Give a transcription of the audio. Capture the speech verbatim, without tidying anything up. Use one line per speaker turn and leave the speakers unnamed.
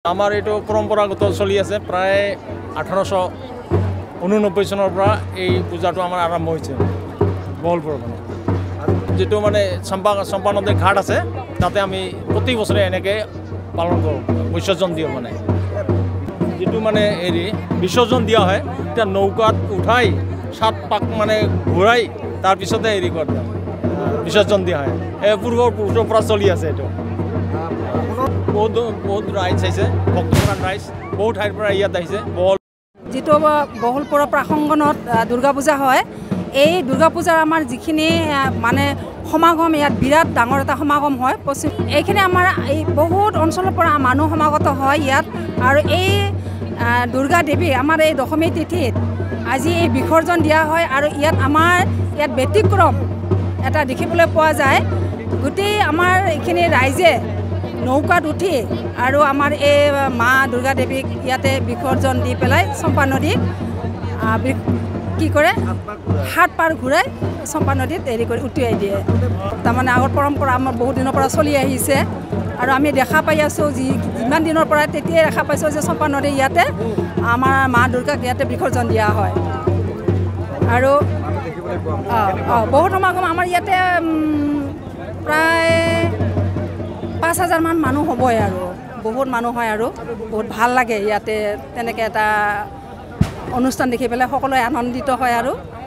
আমাৰ এইটো পৰম্পৰাগত চলি আছে প্ৰায় আঠাৰশ ঊননব্বৈ চনৰ পৰা এই পূজাটো আমাৰ আৰম্ভ হৈছে বহলপুৰৰ মানে যেটো মানে চম্পা চম্পা নদীৰ ঘাট আছে তাতে আমি প্ৰতি বছৰে এনেকৈ পালন কৰোঁ বিসৰ্জন দিওঁ মানে যেটো মানে হেৰি বিসৰ্জন দিয়া হয় এতিয়া নৌকাত উঠাই সাত পাক মানে ঘূৰাই তাৰপিছতে হেৰি কৰে বিসৰ্জন দিয়া হয় এই পূৰ্বৰ পুৰুষৰ পৰা চলি আছে এইটো বহুত বহুত ৰাইজ আহিছে ভক্তপ্ৰাণ ৰাইজ বহুত ঠাইৰ পৰা ইয়াত আহিছে বহল
যেটো বহলপুৰৰ প্ৰাংগণত দুৰ্গা পূজা হয় এই দুৰ্গা পূজাৰ আমাৰ যিখিনি মানে সমাগম ইয়াত বিৰাট ডাঙৰ এটা সমাগম হয় পশ্চিম এইখিনি আমাৰ এই বহুত অঞ্চলৰ পৰা মানুহ সমাগত হয় ইয়াত আৰু এই দুৰ্গা দেৱী আমাৰ এই দশমী তিথিত আজি এই বিসৰ্জন দিয়া হয় আৰু ইয়াত আমাৰ ইয়াত ব্যতিক্ৰম এটা দেখিবলৈ পোৱা যায় গোটেই আমাৰ এইখিনি ৰাইজে নৌকাত উঠি আৰু আমাৰ এই মা দুৰ্গা দেৱীক ইয়াতে বিসৰ্জন দি পেলাই চম্পা নদীত কি কৰে সাত পাৰ ঘূৰাই চম্পা নদীত হেৰি কৰি উটুৱাই দিয়ে তাৰমানে আগৰ পৰম্পৰা আমাৰ বহুত দিনৰ পৰা চলি আহিছে আৰু আমি দেখা পাই আছোঁ যি যিমান দিনৰ পৰা তেতিয়াই দেখা পাইছোঁ যে চম্পা নদী ইয়াতে আমাৰ মা দুৰ্গাক ইয়াতে বিসৰ্জন দিয়া হয় আৰু বহুত সমাগম আমাৰ ইয়াতে প্ৰায় পাঁচ হাজাৰমান মানুহ হ'বই আৰু বহুত মানুহ হয় আৰু বহুত ভাল লাগে ইয়াতে তেনেকৈ এটা অনুষ্ঠান দেখি পেলাই সকলোৱে আনন্দিত হয় আৰু